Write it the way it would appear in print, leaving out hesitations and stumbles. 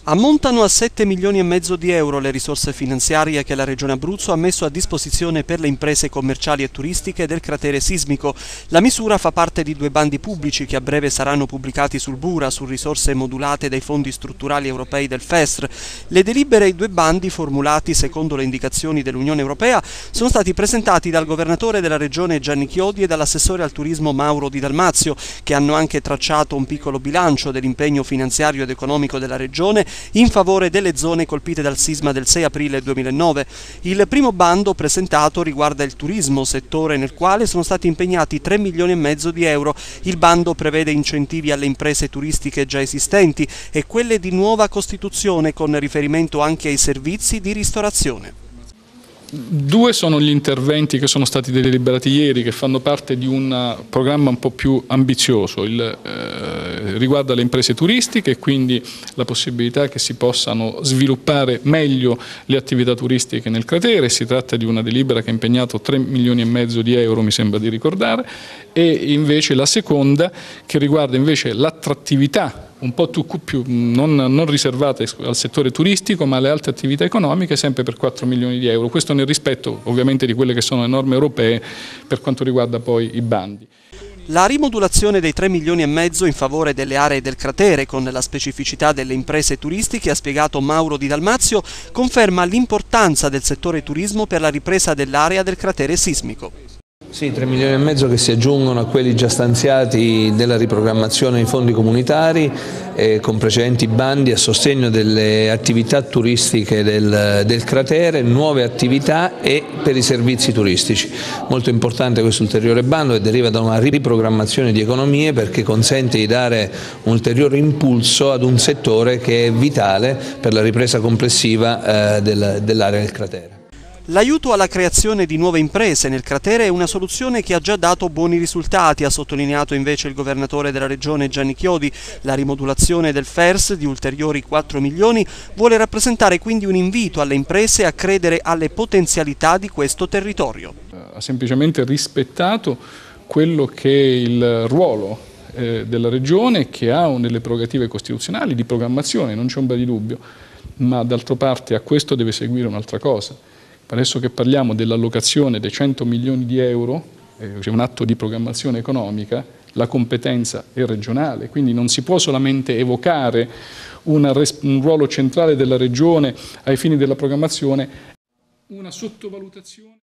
Ammontano a 7 milioni e mezzo di euro le risorse finanziarie che la Regione Abruzzo ha messo a disposizione per le imprese commerciali e turistiche del cratere sismico. La misura fa parte di 2 bandi pubblici che a breve saranno pubblicati sul Bura su risorse modulate dai fondi strutturali europei del FESR. Le delibere ai 2 bandi, formulati secondo le indicazioni dell'Unione Europea, sono stati presentati dal governatore della Regione Gianni Chiodi e dall'assessore al turismo Mauro Di Dalmazio, che hanno anche tracciato un piccolo bilancio dell'impegno finanziario ed economico della Regione in favore delle zone colpite dal sisma del 6 aprile 2009. Il primo bando presentato riguarda il turismo, settore nel quale sono stati impegnati 3 milioni e mezzo di euro. Il bando prevede incentivi alle imprese turistiche già esistenti e quelle di nuova costituzione, con riferimento anche ai servizi di ristorazione. 2 sono gli interventi che sono stati deliberati ieri, che fanno parte di un programma un po' più ambizioso. Riguarda le imprese turistiche e quindi la possibilità che si possano sviluppare meglio le attività turistiche nel cratere. Si tratta di una delibera che ha impegnato 3 milioni e mezzo di euro, mi sembra di ricordare, e invece la seconda che riguarda invece l'attrattività un po' più non riservate al settore turistico, ma alle altre attività economiche, sempre per 4 milioni di euro. Questo nel rispetto ovviamente di quelle che sono le norme europee per quanto riguarda poi i bandi. La rimodulazione dei 3 milioni e mezzo in favore delle aree del cratere, con la specificità delle imprese turistiche, ha spiegato Mauro Di Dalmazio, conferma l'importanza del settore turismo per la ripresa dell'area del cratere sismico. Sì, 3 milioni e mezzo che si aggiungono a quelli già stanziati della riprogrammazione dei fondi comunitari con precedenti bandi a sostegno delle attività turistiche del cratere, nuove attività e per i servizi turistici. Molto importante questo ulteriore bando che deriva da una riprogrammazione di economie, perché consente di dare un ulteriore impulso ad un settore che è vitale per la ripresa complessiva dell'area del cratere. L'aiuto alla creazione di nuove imprese nel cratere è una soluzione che ha già dato buoni risultati, ha sottolineato invece il governatore della regione Gianni Chiodi. La rimodulazione del FESR di ulteriori 4 milioni vuole rappresentare quindi un invito alle imprese a credere alle potenzialità di questo territorio. Ha semplicemente rispettato quello che è il ruolo della regione, che ha delle prerogative costituzionali di programmazione, non c'è ombra di dubbio, ma d'altra parte a questo deve seguire un'altra cosa. Adesso che parliamo dell'allocazione dei 100 milioni di euro, c'è un atto di programmazione economica, la competenza è regionale, quindi non si può solamente evocare un ruolo centrale della regione ai fini della programmazione, una sottovalutazione.